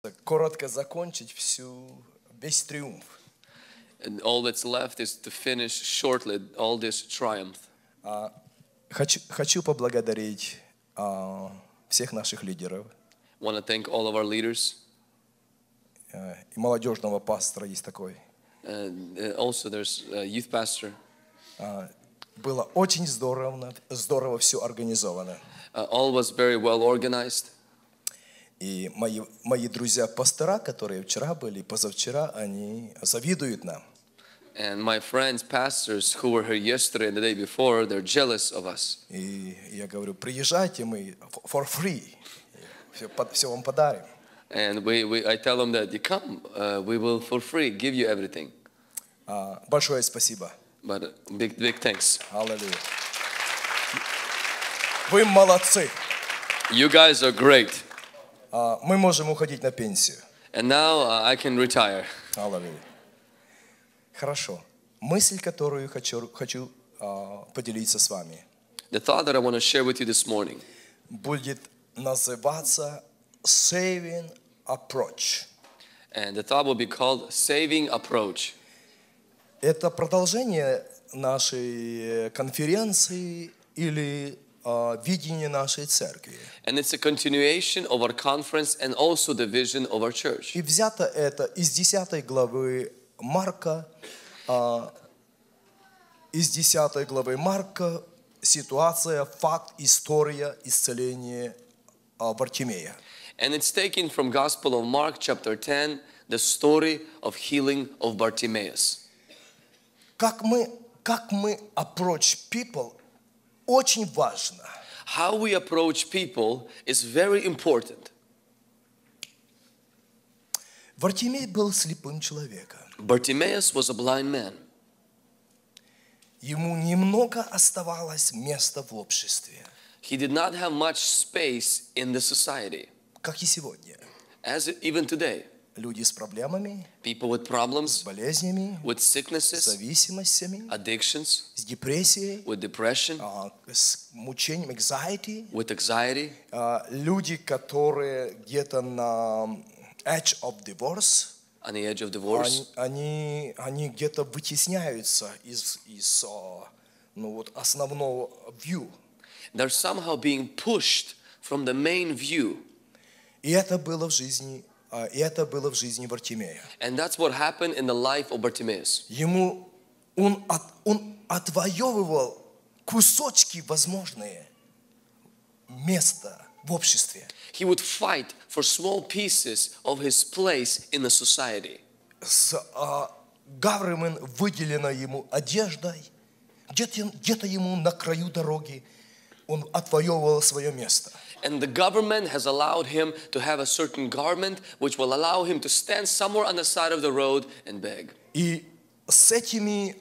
Коротко закончить весь триумф. And all that's left is to finish shortly all this triumph. Хочу поблагодарить всех наших лидеров. Want to thank all of our leaders. И молодежного пастора есть такой. And also there's a youth pastor. Было очень здорово все организовано. All was very well organized. И мои друзья-пастора, которые вчера были, позавчера, они завидуют нам. And my friends, pastors who were here yesterday and the day before, they're jealous of us. И я говорю, приезжайте, мы for free, все вам подарим. And I tell them that you come, we will for free give you everything. Большое спасибо. But big thanks. Аллилуйя. Вы молодцы. You guys are great. Мы можем уходить на пенсию. And now I can retire. Аллилуйя. Хорошо. Мысль, которую хочу поделиться с вами, The thought that I want to share with you this morning будет называться saving approach. and the thought will be called saving approach. Это продолжение нашей конференции или видения нашей церкви. And it's a continuation of our conference and also the vision of our church. И взято это из 10 главы Марка, ситуация, факт, история исцеления Бартимея. And it's taken from Gospel of Mark chapter 10, the story of healing of Bartimaeus. Как мы approach people, очень важно. How we approach people is very important. Бартимей был слепым человеком. Bartimaeus was a blind man. Ему немного оставалось места в обществе, He did not have much space in the society. как и сегодня. Even today, Люди с проблемами, people with с problems, болезнями, with с sicknesses, зависимостями, addictions, с депрессией, with depression, с мучением, anxiety. with anxiety, Люди, которые где-то на edge of divorce, on the edge of divorce. они где-то вытесняются из основного view. They're somehow being pushed from the main view. И это было в жизни Бартимея. And that's what happened in the life of Bartimaeus. Он отвоевывал кусочки возможные места в обществе. He would fight for small pieces of his place in the society. С government выделена ему одеждой, где-то ему на краю дороги он отвоевывал свое место. And the government has allowed him to have a certain garment which will allow him to stand somewhere on the side of the road and beg. И с этими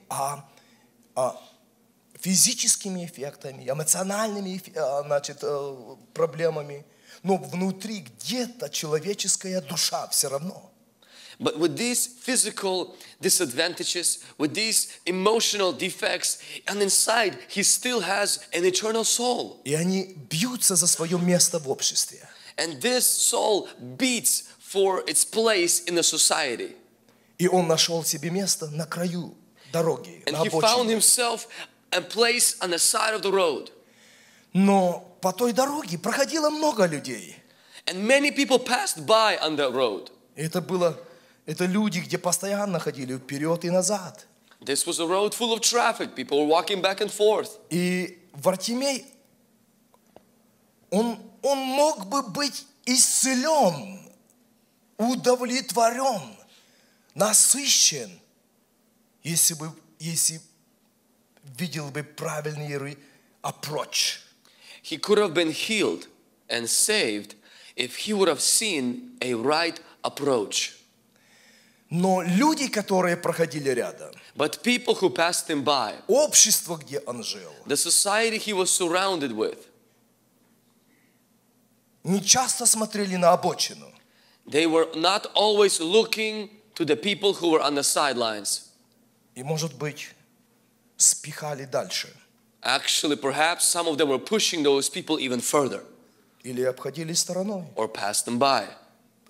физическими эффектами, эмоциональными проблемами, но внутри где-то человеческая душа все равно. But with these physical disadvantages, with these emotional defects, and inside he still has an eternal soul. И они бьются за свое место в обществе. And this soul beats for its place in the society. И он нашел себе место на краю дороги, And на he found обочине. himself a place on the side of the road. Но по той дороге проходило много людей. And many people passed by on that road. Это люди, где постоянно ходили вперед и назад. This was a road full of traffic. People were walking back and forth. И Бартимей, он мог бы быть исцелен, удовлетворен, насыщен, если видел бы правильный approach. He could have been healed and saved if he would have seen a right approach. Но люди, которые проходили рядом, But people who passed him by, общество, где он жил, the society he was surrounded with, не часто смотрели на обочину. they were not always looking to the people who were on the sidelines. И, может быть, спихали дальше. Actually, perhaps some of them were pushing those people even further Или обходили стороной. or passed them by.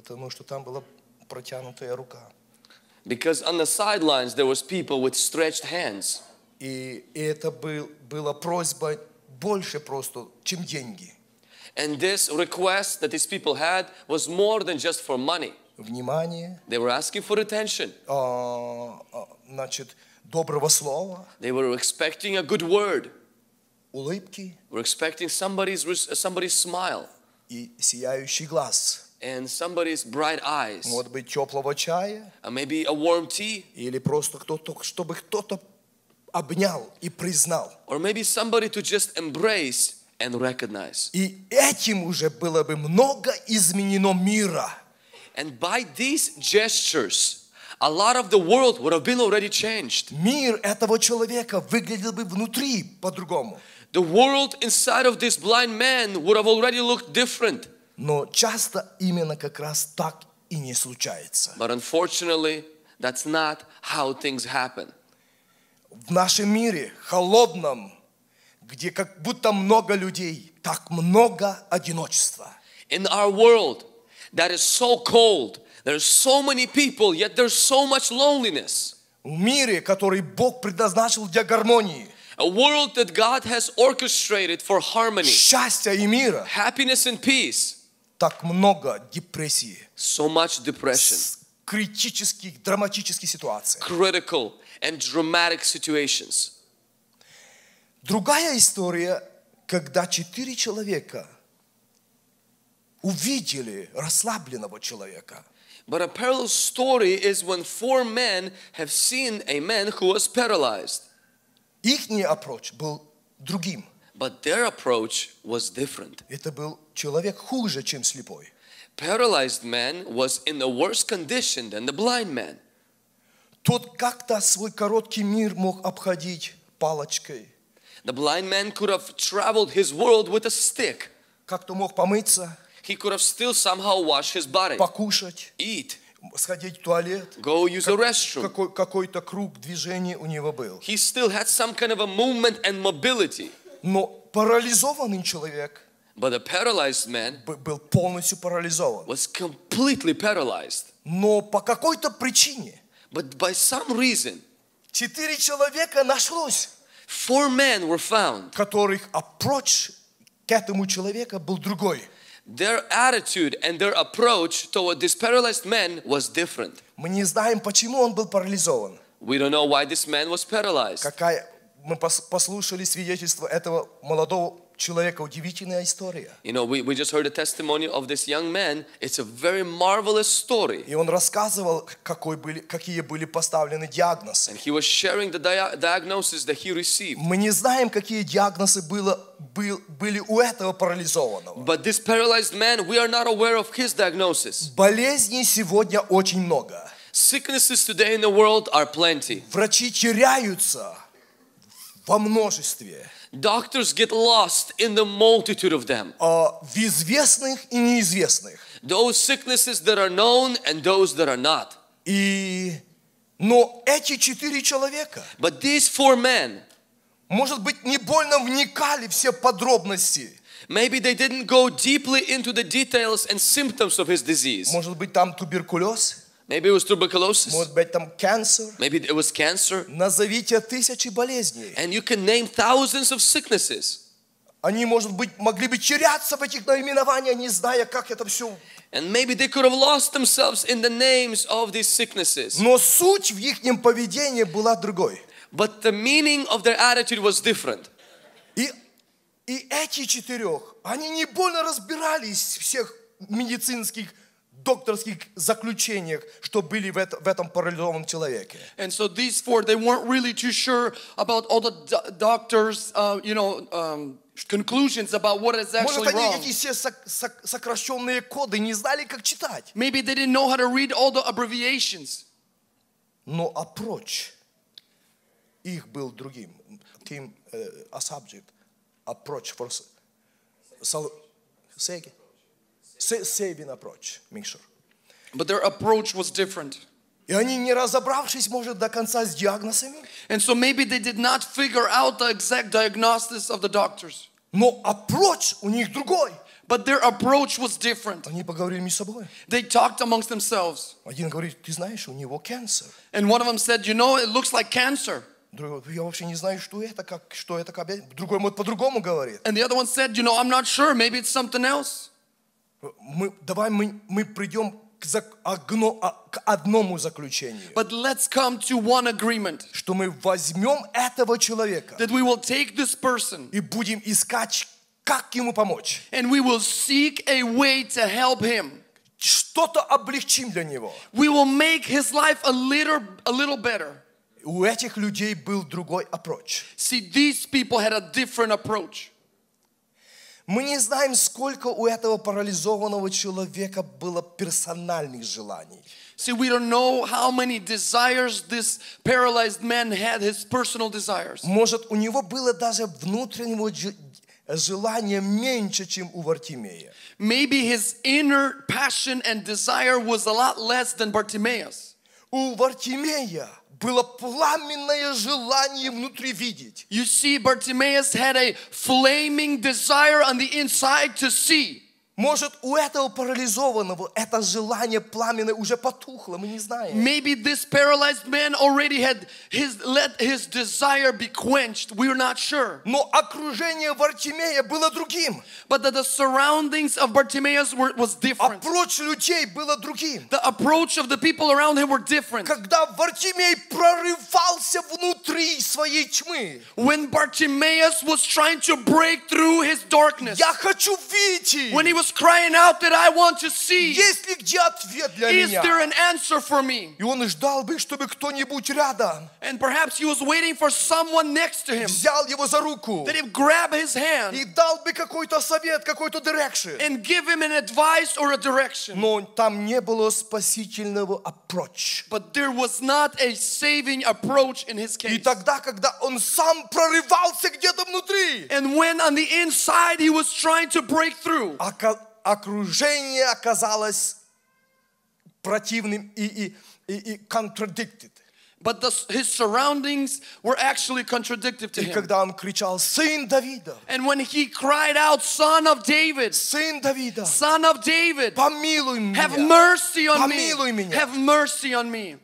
потому что там была протянутая рука. Because on the sidelines there was people with stretched hands. И это была просьба больше просто, чем деньги. And this request that these people had was more than just for money. Внимание, They were asking for attention. значит, доброго слова, They were expecting a good word. улыбки They were expecting somebody's smile и сияющий глаз. and somebody's bright eyes. Может быть, теплого чая And maybe a warm tea. или просто чтобы кто-то обнял и признал. Or maybe somebody to just embrace and recognize. И этим уже было бы много изменено мира. And by these gestures, a lot of the world would have been already changed. Мир этого человека выглядел бы внутри по-другому. The world inside of this blind man would have already looked different. Но часто именно как раз так и не случается. But unfortunately, that's not how things happen. В нашем мире, холодном, где как будто много людей, так много одиночества. In our world that is so cold, there's so many people, yet there's so much loneliness. В мире, который Бог предназначил для гармонии, A world that God has orchestrated for harmony, счастья и мира, happiness and peace. так много депрессии, So much depression, критических, драматических ситуаций. critical and dramatic situations. Другая история, когда 4 человека увидели расслабленного человека. But a parallel story is when 4 men have seen a man who was paralyzed. Ихний approach был другим. But their approach was different. Это был человек хуже, чем слепой. Paralyzed man was in a worse condition than the blind man. Тот как-то свой короткий мир мог обходить палочкой. The blind man could have traveled his world with a stick. Как-то мог помыться, He could have still somehow washed his body, покушать, eat, сходить в туалет. go use a restroom. Какой-то круг движения у него был. He still had some kind of a movement and mobility. Но парализованный человек But the paralyzed man был полностью парализован. was completely paralyzed. Но по какой-то причине But by some reason, 4 человека нашлось, 4 men were found. которых approach к этому человеку был другой. Their attitude and their approach toward this paralyzed man was different. Мы не знаем, почему он был парализован. We don't know why this man was paralyzed. Мы послушали свидетельство этого молодого человека, удивительная история. You know, we just heard a testimony of this young man. It's a very marvelous story. И он рассказывал, какие были поставлены диагнозы. And he was sharing the diagnosis that he received. Мы не знаем, какие диагнозы были у этого парализованного. But this paralyzed man, we are not aware of his diagnosis. Болезней сегодня очень много. Sicknesses today in the world are plenty. Врачи теряются во множестве. Doctors get lost in the multitude of them. В известных и неизвестных. Those sicknesses that are known and those that are not. Но эти 4 человека, But these 4 men, может быть, не больно вникали в все подробности. maybe they didn't go deeply into the details and symptoms of his disease. Может быть, там туберкулез, Maybe it was tuberculosis. может быть, там cancer. Maybe it was cancer. Назовите 1000 болезней. And you can name thousands of sicknesses. Они, может быть, могли бы теряться в этих наименованиях, не зная, как это все. And maybe they could have lost themselves in the names of these sicknesses. Но суть в их поведении была другой. But the meaning of their attitude was different. И эти 4, они не больно разбирались в всех медицинских, докторских заключениях, что были в этом парализованном человеке. And so these 4, they weren't really too sure about all the doctors, conclusions about what is actually Может, они wrong. эти все сокращенные коды не знали, как читать. Maybe they didn't know how to read all the abbreviations. Но approach их был другим. Team, a subject, approach for saving approach, make sure. But their approach was different. И они, не разобравшись, может, до конца с диагнозами, And so maybe they did not figure out the exact diagnosis of the doctors. но approach у них другой. But their approach was different. Они поговорили между собой. They talked amongst themselves. Один говорит, ты знаешь, у него cancer. And one of them said, you know, it looks like cancer. Другой, я вообще не знаю, что это, как. Другой по-другому говорит. And the other one said, you know, I'm not sure, maybe it's something else. Давай мы придем к одному заключению. But let's come to one agreement. Что мы возьмем этого человека. That we will take this person. И будем искать, как ему помочь. And we will seek a way to help him. Что-то облегчим для него. We will make his life a little better. У этих людей был другой approach. See, these people had a different approach. Мы не знаем, сколько у этого парализованного человека было персональных желаний. See, we don't know how many desires this paralyzed man had, his personal desires. Может, у него было даже внутреннего желания меньше, чем у Вартимея. Maybe his inner passion and desire was a lot less than Bartimaeus. У Вартимея было пламенное желание внутри видеть. You see, Bartimaeus had a flaming desire on the inside to see. Может, у этого парализованного это желание пламенное уже потухло, мы не знаем. Maybe this paralyzed man already had let his desire be quenched. We're not sure. Но окружение Вартимея было другим. But the surroundings of Bartimaeus was different. Approach людей было другим. The approach of the people around him were different. Когда Вартимей прорывался внутри своей тьмы. When Bartimaeus was trying to break through his darkness. Я хочу видеть. When he was crying out that I want to see. Есть ли где ответ для Is меня? there an answer for me? И он ждал бы, чтобы кто-нибудь рядом And perhaps he was waiting for someone next to him. взял его за руку That he grab his hand и дал бы какой-то совет, какой-то direction. and give him an advice or a direction. Но там не было спасительного approach. But there was not a saving approach in his И case. тогда, когда он сам прорывался где-то внутри, And when on the inside he was trying to break through, окружение оказалось противным и contradicted. but his surroundings were actually contradictory to И him. когда он кричал, сын Давида, And when he cried out, Son of David, сын Давида, Son of David, помилуй have меня, mercy on me. помилуй меня. Have mercy on me.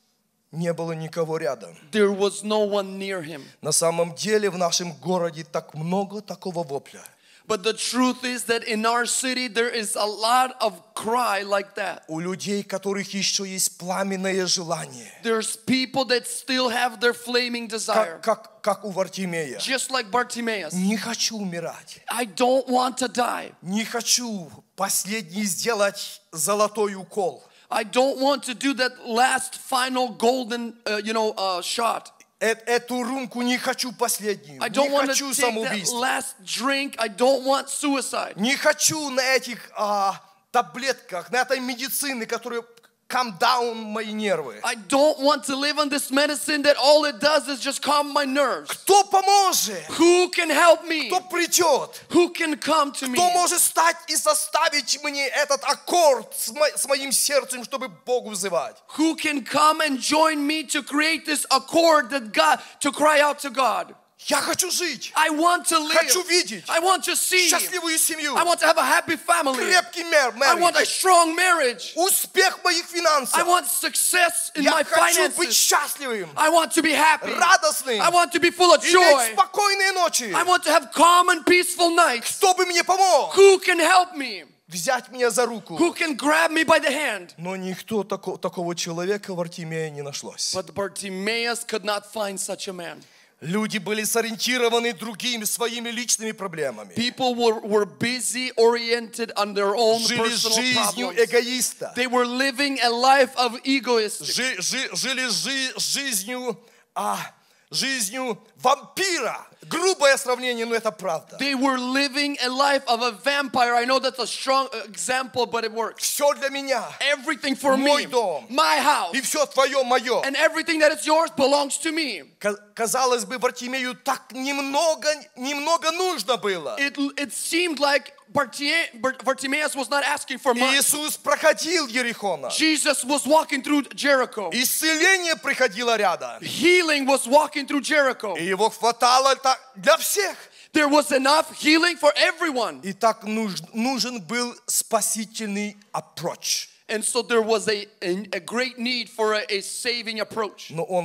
Не было никого рядом. There was no one near him. На самом деле в нашем городе так много такого вопля. But the truth is that in our city there is a lot of cry like that. У людей, которых еще есть пламенное желание. There's people that still have their flaming desire. Как у Вартимея. Just like Bartimaeus. Не хочу умирать. I don't want to die. Не хочу последний сделать золотой укол. I don't want to do that last final golden, shot. Эту рюмку не хочу последнюю. I don't Не want to хочу take that самоубийство. last drink. I don't want suicide. Не хочу на этих таблетках, на этой медицине, которая calm down мои нервы. I don't want to live on this medicine that all it does is just calm my nerves. Кто поможет? Who can help me? Кто придет? Who can come to me? Кто может стать и составить мне этот аккорд с моим сердцем, чтобы Богу взывать? Who can come and join me to create this accord that God, to cry out to God? Я хочу жить. I want to live. Хочу видеть I want to see. счастливую семью. I want to have a happy family. Крепкий I want a marriage. strong marriage. Успех моих финансов. I want success in Я my хочу быть finances. счастливым. I want to be happy. Радостным. I want to be full of Иметь joy. спокойные ночи. I want to have calm and peaceful nights. Кто бы мне помог? Who can help me? Взять меня за руку. Who can grab me by the hand? Но никто такого человека в Вартимее не нашлось. But Bartimaeus could not find such a man. Люди были сориентированы другими своими личными проблемами. People were busy, oriented on their own Жили personal жизнью problems. эгоиста. They were living a life of egoists. Жили жизнью вампира. Грубое сравнение, но это правда. They were living a life of a vampire. I know that's a strong example, but it works. Все для меня. Everything for Мой me, дом. my house, И все твое, мое. and everything that is yours belongs to me. Казалось бы, Вартимею так немного нужно было. It seemed like Bartimaeus was not asking for much. Иисус проходил Ерихона. Jesus was walking through Jericho. Исцеление приходило рядом. Healing was walking through Jericho. И его хватало для всех. There was enough healing for everyone. И так нужен был спасительный approach. And so there was a great need for a saving approach. Но он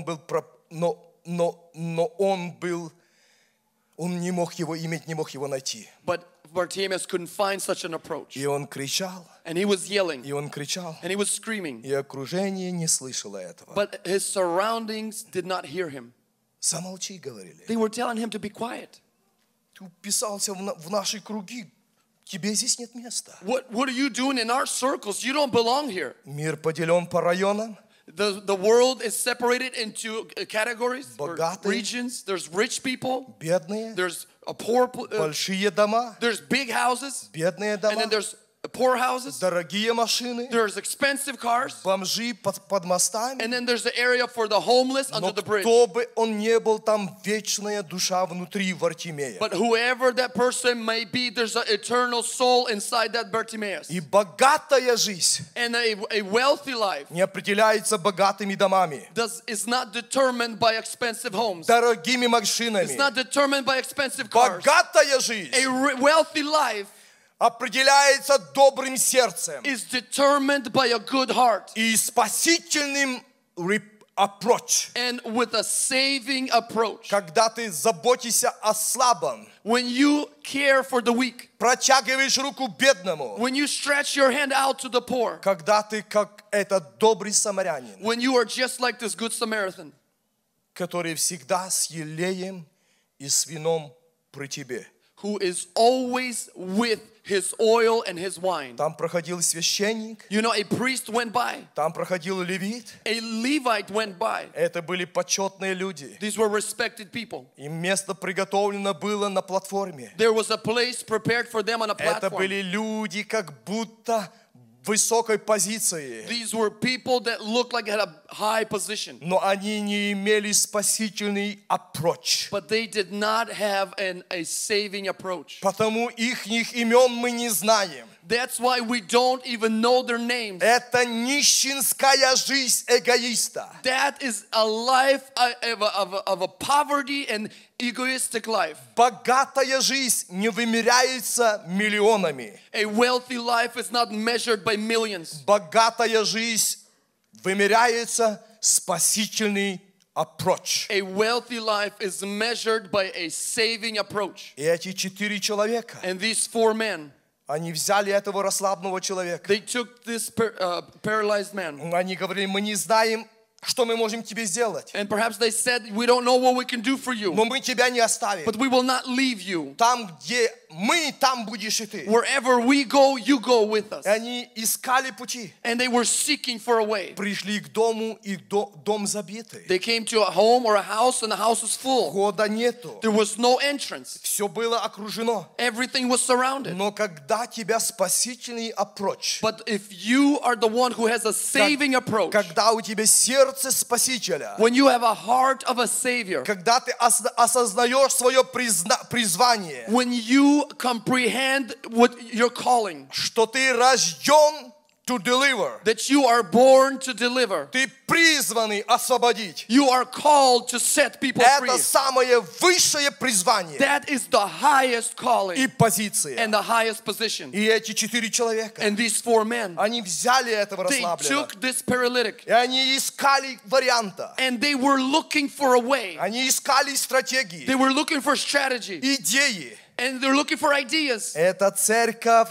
не мог его иметь, не мог его найти. But Bartimaeus couldn't find such an approach. И он кричал, And he was yelling. и он кричал, And he was screaming. и окружение не слышало этого. But his surroundings did not hear him. Замолчи, говорили. They were telling him to be quiet. Ты вписался в наши круги, тебе здесь нет места. What are you doing in our circles? You don't belong here. Мир поделен по районам. The world is separated into categories or Богатые. regions. There's rich people. Бедные, There's a poor. большие дома, There's big houses. бедные And дома, then there's poor houses. дорогие машины, There's expensive cars. бомжи под мостами. And then there's the area for the homeless under Но the bridge. кто бы он не был, там вечная душа внутри Вартимея. But whoever that person may be, there's an eternal soul inside that Bartimaeus. И богатая жизнь And a wealthy life не определяется богатыми домами, is not determined by expensive homes. дорогими It's машинами. not determined by expensive cars. Богатая жизнь A wealthy life определяется добрым сердцем is determined by a good heart и спасительным approach. and with a saving approach. Когда ты заботишься о слабом, When you care for the weak, протягиваешь руку бедному, when you stretch your hand out to the poor, когда ты как этот добрый самарянин, when you are just like this good Samaritan, который всегда с елеем и с вином при тебе. who is always with his oil and his wine. Там проходил священник, You know, a priest went by, там проходил левит. a Levite went by. Это были почетные люди. These were respected people. Им место приготовлено было на платформе. There was a place prepared for them on a Это platform. были люди как будто высокой позиции. These were people that looked like they had a high position, Но они не имели спасительный approach. but they did not have a saving approach. Потому ихних имен мы не знаем. That's why we don't even know their names. Это нищенская жизнь эгоиста. That is a life of a poverty and egoistic life. Богатая жизнь не вымеряется миллионами. A wealthy life is not measured by millions. Богатая жизнь вымеряется спасительный approach. A wealthy life is measured by a saving approach. И эти 4 человека, And these 4 men, они взяли этого расслабленного человека. they took this paralyzed man. Они говорили, мы не знаем, что мы можем тебе сделать. And perhaps they said, we don't know what we can do for you, Но мы тебя не оставим. but we will not leave you. Там, где мы, там будешь и ты. Wherever we go, you go with us. И они искали пути. And they were seeking for a way. Пришли к дому, и дом забитый. They came to a home or a house, and the house was full. Входа нету. There was no entrance. Все было окружено. Everything was surrounded. Но когда тебя спасительный approach, But if you are the one who has a saving approach, когда у тебя сердце Спасителя, when you have a heart of a Savior, когда ты осознаешь свое призвание, when you comprehend what you're calling, что ты рожден to deliver, that you are born to deliver, ты призванный освободить. you are called to set people free. Это самое высшее призвание That is the highest calling и позиция. and the highest position. И эти 4 человека, And these 4 men, они взяли этого they расслабленного, took this paralytic и они искали варианта, and they were looking for a way. они искали стратегии, They were looking for strategy идеи. and they're looking for ideas. Эта церковь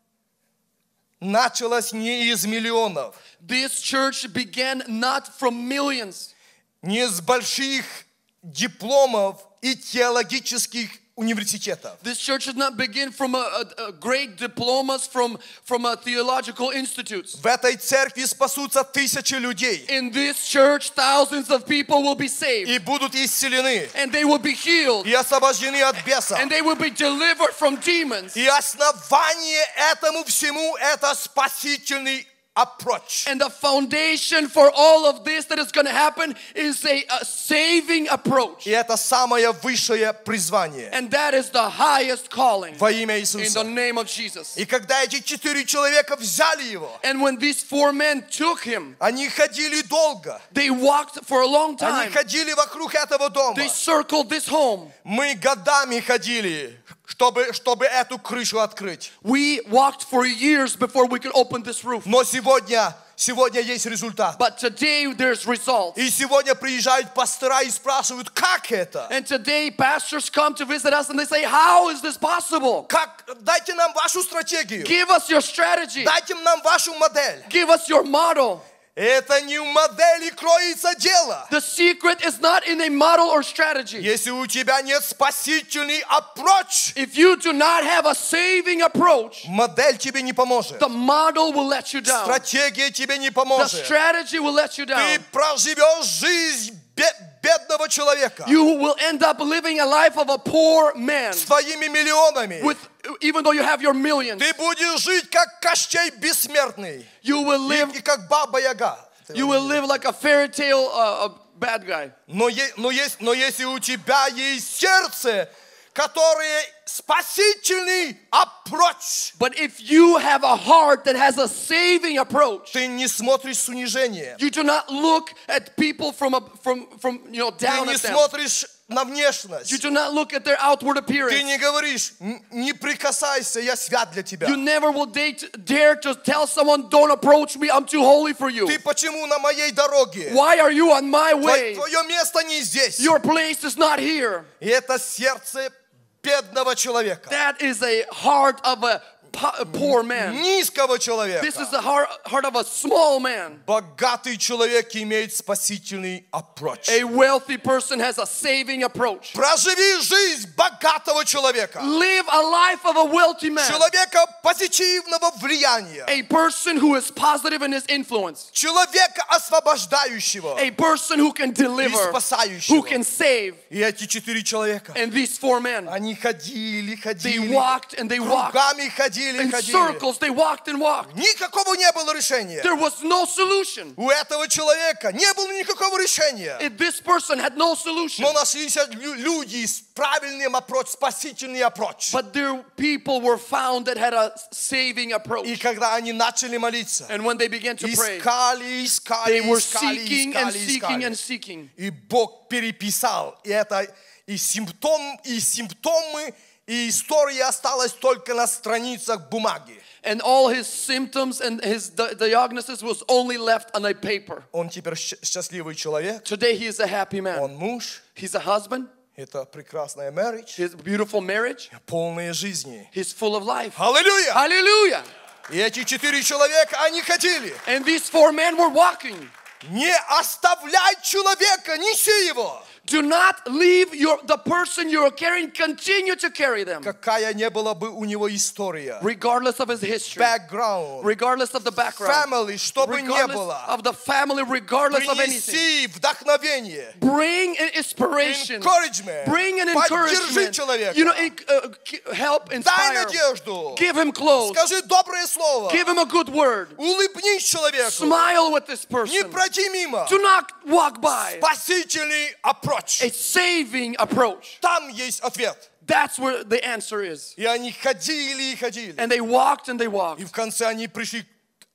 началась не из миллионов, This church began not from millions, не с больших дипломов и теологических университетов. this church did not begin from a great diplomas from theological institutes. В этой церкви спасутся тысячи людей In this church, thousands of people will be saved и будут исцелены and they will be healed и освобождены от бесов. and they will be delivered from demons. И основание этому всему это спасительный approach. And the foundation for all of this that is going to happen is a saving approach. И это самое высшее призвание And that is the highest calling во имя in Иисуса. the name of Jesus. И когда эти 4 человека взяли его, And when these 4 men took him, они ходили долго. they walked for a long Они time. ходили вокруг этого дома. They circled this home. Мы годами ходили, чтобы эту крышу открыть. We walked for years before we could open this roof. Но сегодня есть результат. But today there's results. И сегодня приезжают пастора и спрашивают, как это? And today pastors come to visit us and they say, how is this possible? Дайте нам вашу стратегию. Give us your strategy. Дайте нам вашу модель. Give us your model. Это не в модели кроется дело. The secret is not in a model or strategy. Если у тебя нет спасительный approach, If you do not have a saving approach, модель тебе не поможет. the model will let you down. Стратегия тебе не The поможет. strategy will let you Ты down. проживешь жизнь бедного человека You will end up living a life of a poor man. с твоими миллионами. Even though you have your millions, Ты будешь жить как Кощей бессмертный you will live и как Баба Яга. like a fairy tale bad guy. Но если у тебя есть сердце, которое спасительный approach, But if you have a heart that has a saving approach, ты не смотришь с унижением. you do not look at people from Ты down не at them. смотришь на внешность. You do not look at their outward Ты appearance. не говоришь, не прикасайся, я свят для тебя. You never will dare to tell someone, don't approach me, I'm too holy for you. Ты почему на моей дороге? Why are you on my way? Твое место не здесь. Your place is not here. И это сердце бедного человека. That is a heart of a poor man. Низкого человека. This is the heart of a small man. Богатый человек имеет спасительный approach. A wealthy person has a saving approach. Проживи жизнь богатого человека. Live a life of a wealthy man. Человека позитивного влияния. A person who is positive in his influence. Человека освобождающего. A person who can deliver, спасающего. who can save. И эти 4 человека, And these 4 men, они ходили, they walked and they walked. кругами ходили, In circles, they walked and walked. Никакого не было решения. There was no solution. У этого человека не было никакого решения. This person had no solution. Но нашлись люди с правильным approach, спасительный approach. But there people were found that had a saving approach. И когда они начали молиться, And when they began to pray, искали, they were seeking and seeking and seeking. И Бог переписал это, и симптомы, и история осталась только на страницах бумаги. And all his symptoms and his diagnosis was only left on a paper. Он теперь счастливый человек. Today he is a happy man. Он муж. He's a husband. Это прекрасная marriage. His beautiful marriage. Полная жизни. He's full of life. Аллилуйя! Hallelujah! И эти 4 человека, они ходили. And these 4 men were walking. Не оставляй человека, неси его. Do not leave the person you're carrying. Continue to carry them. Какая не была бы у него история. Regardless of his history. Background. Regardless of the background. Family, что бы ни было. Of the family, regardless of anything. Принеси вдохновение. Bring an inspiration. Encouragement. Bring an Поддержи encouragement. человека. Help, Дай inspire. надежду. Give him clothes. Скажи доброе слово. Give him a good word. Улыбнись человеку. Smile with this Не person. пройди мимо. Do not walk by. Спасительный approach. A saving approach. Там есть ответ. That's where the answer is. И они ходили и ходили. And they walked and they walked. И в конце они пришли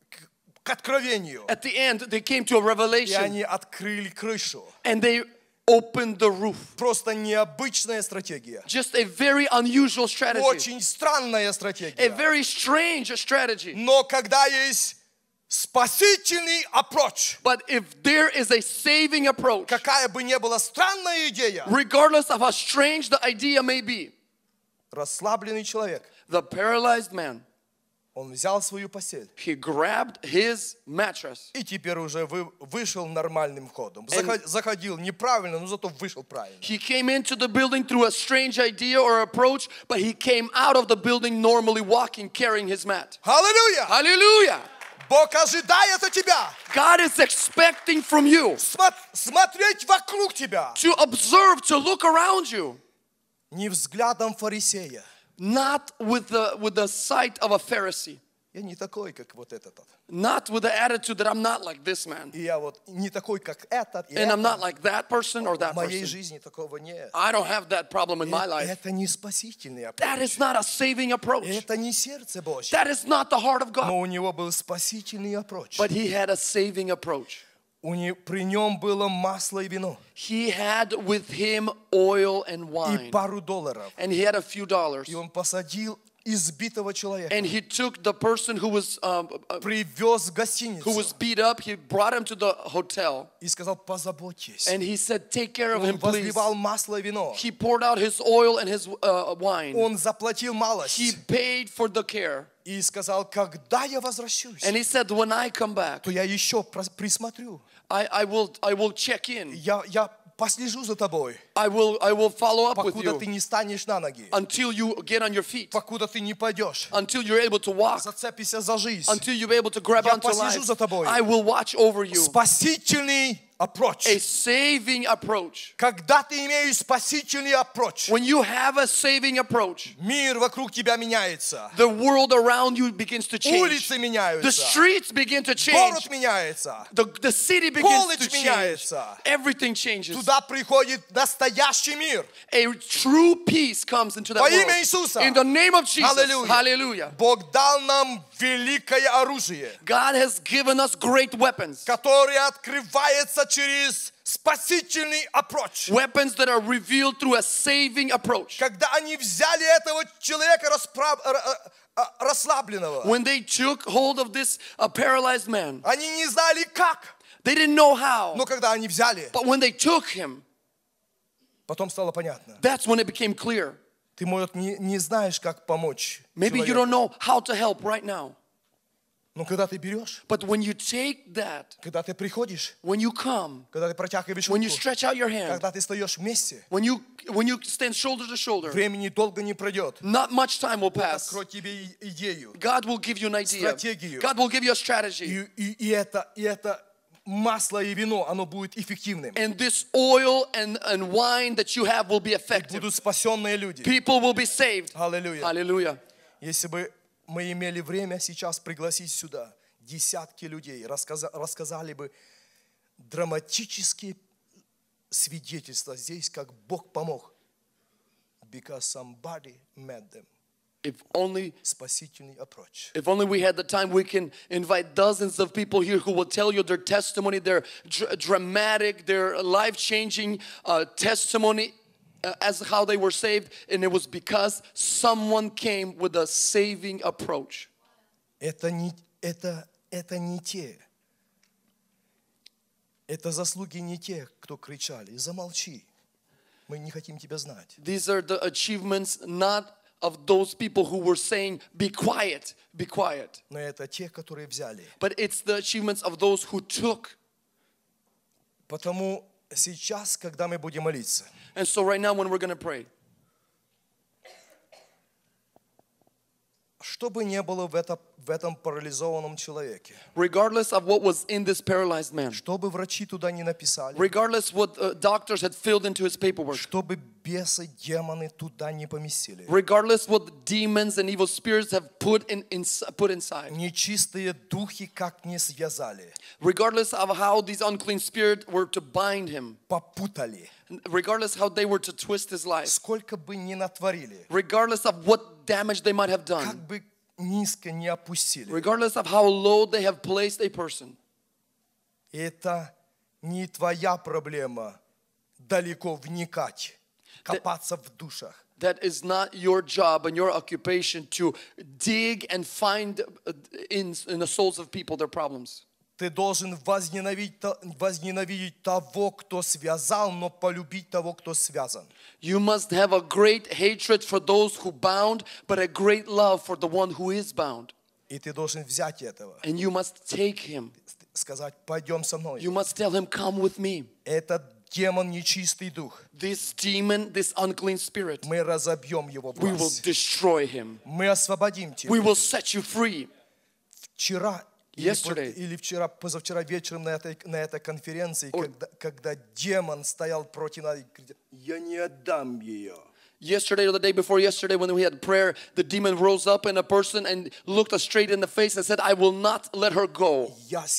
к откровению. At the end, they came to a И revelation. они открыли крышу. And they opened the roof. Просто необычная стратегия. Just a very unusual strategy. Очень странная A стратегия. very strange strategy. Но когда есть спасительный approach, But if there is a saving approach, какая бы ни была странная идея, regardless of how strange the idea may be, расслабленный человек, the paralyzed man, он взял свою постель he grabbed his mattress и теперь уже вышел нормальным ходом. And- Заходил неправильно, но зато вышел правильно. He came into the building through a strange idea or approach, but he came out of the building normally walking, carrying his mat. Аллилуйя! Hallelujah! Бог ожидает от тебя God is expecting from you смотреть вокруг тебя to observe, to look around you, не взглядом фарисея, not with the sight of a Pharisee, Я не такой, как вот этот. Not with the attitude that I'm not like this man. И я вот не такой, как этот. И And I'm этот. not like that person or В that моей person. жизни такого нет. I don't have that problem in my life. Это не спасительный That approach. is not a saving approach. Это не сердце Божье. That is not the heart of God. Но у него был спасительный approach. But he had a saving approach. При нем было масло и вино. He had with him oil and И wine. пару долларов. And he had a few dollars. И он посадил избитого человека. And he took the person who was Привез в гостиницу. beat up, he brought him to the hotel. И сказал, позаботьтесь. And he said, take care of Он him, please. возливал масло и вино. He poured out his oil and his wine. Он заплатил He малость. paid for the care. И сказал, когда я возвращусь, And he said, when I come back, то я еще присмотрю. I will check in. Я послежу за тобой, I will follow up with покуда ты you не станешь на ноги, until you get on your feet, покуда ты не пойдешь, until you're able to walk, зацепишься за жизнь. until you're able to grab Я onto послежу life. за тобой. I will watch over you. Спасительный approach. A saving approach. Когда ты имеешь спасительный approach, When you have a saving approach, мир вокруг тебя меняется, the world around you begins to change. улицы The меняются, streets begin to город change. меняется, The city begins to колледж change. меняется. Everything changes. Туда приходит настоящий мир. A true peace comes into that Во имя world. Иисуса. In the name of Jesus. Hallelujah. Hallelujah. Бог дал нам великое оружие, God has given us great weapons. которое открывается через спасительный approach. Weapons that are revealed through a saving approach. Когда они взяли этого человека расслабленного, When they took hold of this paralyzed man, они не знали как, they didn't know how. но когда они взяли, But when they took him, потом стало понятно. that's when it became clear. Ты, может, не знаешь, как помочь Maybe you человеку. don't know how to help right now. Но когда ты берешь, But when you take that, когда ты приходишь, when you come, когда ты протягиваешь when you руку, stretch out your hand, когда ты стоишь вместе, when you stand shoulder to shoulder, времени долго не пройдет. not much time will pass. Открой тебе идею. God will give you an idea. Стратегию. God will give you a strategy. И это масло и вино, оно будет эффективным. And this oil and wine that you have will be effective. Будут спасенные люди. People will be saved. Аллилуйя. Hallelujah. Если бы мы имели время сейчас пригласить сюда десятки людей, рассказали бы драматические свидетельства здесь, как Бог помог. Because somebody met them. If only Спасительный approach. we had the time, we can invite dozens of people here who will tell you their testimony, their dramatic, their life-changing testimony as how they were saved. And it was because someone came with a saving approach. Это не те. Это заслуги не тех, кто кричали. Замолчи. Мы не хотим тебя знать. These are the achievements not of those people who were saying, be quiet, be quiet. Но это те, которые взяли. But it's the achievements of those who took. Потому сейчас, когда мы будем молиться, And so right now when we're going to pray, что бы ни было в этом парализованном человеке, regardless of what was in this paralyzed man, что бы врачи туда не написали, regardless what doctors had filled into his paperwork, что бы бесы, демоны туда не поместили, regardless what demons and evil spirits have put inside, нечистые духи как не связали, regardless of how these unclean spirits were to bind him, попутали, regardless how they were to twist his life, сколько бы ни натворили, regardless of what damage they might have как done, бы низко не опустили. regardless of how low they have placed a person. Это не твоя проблема далеко вникать, копаться в душах. That is not your job and your occupation to dig and find in the souls of people their problems. Ты должен возненавидеть того, кто связал, но полюбить того, кто связан. You must have a great hatred for those who bound, but a great love for the one who is bound. И ты должен взять этого, And you must take him. сказать, пойдем со мной. You must tell him, come with me. Этот демон, нечистый дух, This demon, this unclean spirit, мы разобьем его we will власть. destroy him. Мы освободим тебя. We will set you free. Вчера Yesterday. или позавчера вечером на этой конференции, когда демон стоял против нас, я не отдам ее. Yesterday or the day before yesterday when we had prayer, the demon rose up in a person and looked us straight in the face and said, I will not let her go.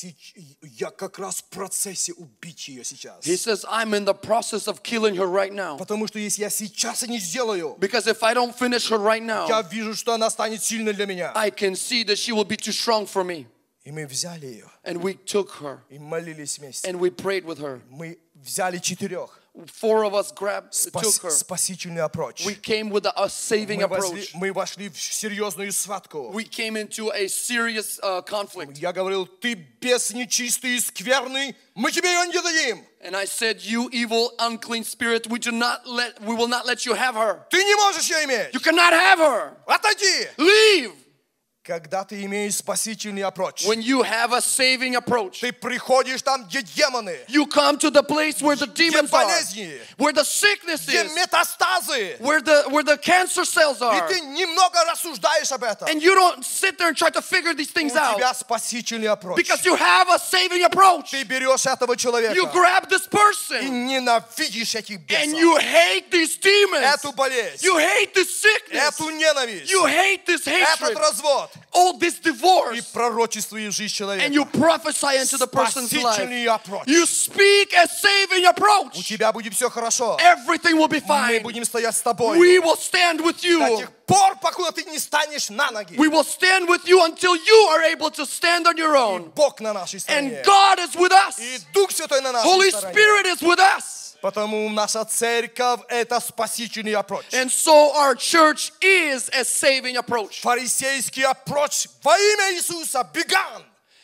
Я как раз в процессе убить ее сейчас. He says, I'm in the process of killing her right now. Потому что если я сейчас не сделаю, Because if I don't finish her right я now, вижу, что она станет сильной для меня. I can see that she will be too strong for me. И мы взяли ее, And we took her и молились вместе. and we prayed with her. Мы взяли 4. 4 of us took her. Спасительный approach. We came with a saving approach. Мы вошли в серьезную схватку. We came into a serious conflict. Я говорил, ты бес нечистый и скверный, мы тебе ее не дадим. And I said, you evil, unclean spirit, we will not let you have her. Ты не можешь ее иметь. You cannot have her. Отойди. Leave. Когда ты имеешь спасительный approach, When you have a saving approach, ты приходишь там, где демоны, you come to the place where the где demons are, болезни, where the sickness где is, метастазы, where the cancer cells и are. ты немного рассуждаешь об этом. And you don't sit there and try to figure these У things out тебя спасительный approach. because you have a saving approach. Ты берешь этого человека You grab this и person ненавидишь этих and бесов, you hate these demons. эту болезнь, You hate this sickness. эту ненависть, You hate this hatred. этот развод, All this и divorce. пророчествуешь жизнь And you человека. prophesy into the person's Спасительный life. approach. You speak a saving У approach. тебя будет все хорошо. Everything will be Мы fine. будем стоять с тобой We will stand with до you. тех пор, покуда ты не станешь на ноги. We will stand with you until you are able to stand on your own. Бог на нашей стороне. And God is with us. И Дух Святой на нашей Holy стороне. Spirit is with us. Потому наша церковь – это спасительный approach. And so our church is a saving approach. Фарисейский approach во имя Иисуса – беган.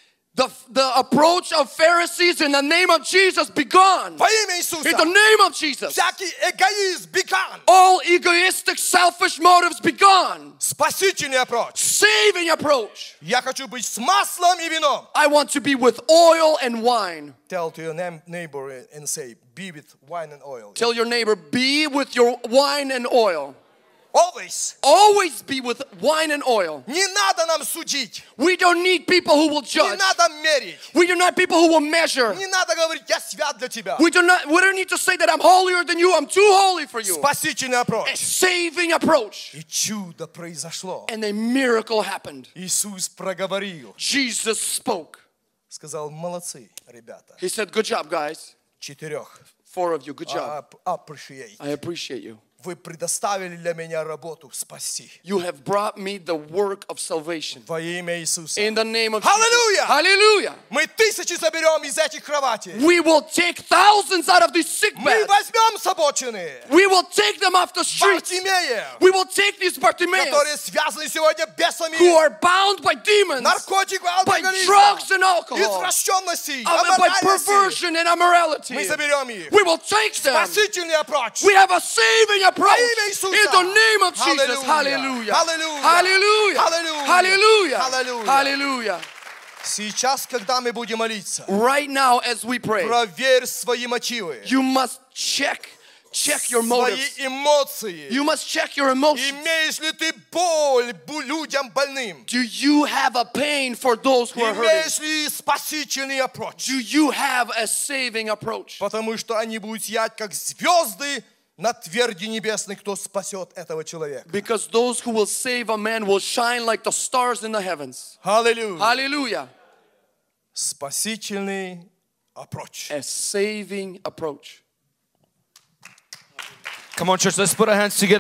The approach of Pharisees in the name of Jesus be gone. Во имя Иисуса. In the name of Jesus. Всякий эгоизм – беган. All egoistic, selfish motives be gone. Спасительный approach. Saving approach. Я хочу быть с маслом и вином. I want to be with oil and wine. Tell to your neighbor and say, be with wine and oil. Tell your neighbor, be with your wine and oil. Always. Always be with wine and oil. Не надо нам судить. We don't need people who will Не judge. надо мерить. We do not people who will measure. Не надо говорить, я свят для тебя. We don't need to say that I'm holier than you, I'm too holy for you. Спасительный A approach. saving approach. И чудо произошло. And a miracle happened. Иисус проговорил. Jesus spoke. Сказал, молодцы, ребята. He said, good job, guys. 4. 4 of you, good job. Appreciate. I appreciate you. Вы предоставили для меня работу спасти. You have brought me the work of salvation. Во имя Иисуса. In the name of Hallelujah! Jesus. Hallelujah. Мы 1000 заберем из этих кроватей. We will take thousands out of these sick Мы beds. возьмем с обочины We will take them off the streets. Бартимеев, We will take these Bartimaeus которые связаны сегодня бесами, who are bound by demons, наркотиков, by алкоголизма, drugs and alcohol, извращенности, by аморальности. perversion and immorality. Мы заберем их. We will take them. Спасительный approach. We have a saving approach имя Иисуса. in the name of Jesus. Hallelujah. Hallelujah. Hallelujah. Hallelujah. Hallelujah. Hallelujah. Hallelujah. Hallelujah. Сейчас, когда мы будем молиться, Right now as we pray, проверь свои мотивы, you must check your свои motives. эмоции. You must check your emotions. Имеешь ли ты боль людям больным? Do you have a pain for those who are hurting? Имеешь ли спасительный approach? Do you have a saving approach? Потому что они будут сиять, как звезды на тверди небесной, кто спасет этого человека. Because those who will save a man will shine like the stars in the heavens. Hallelujah. Hallelujah. Спасительный approach. A saving approach. Come on, church, let's put our hands together.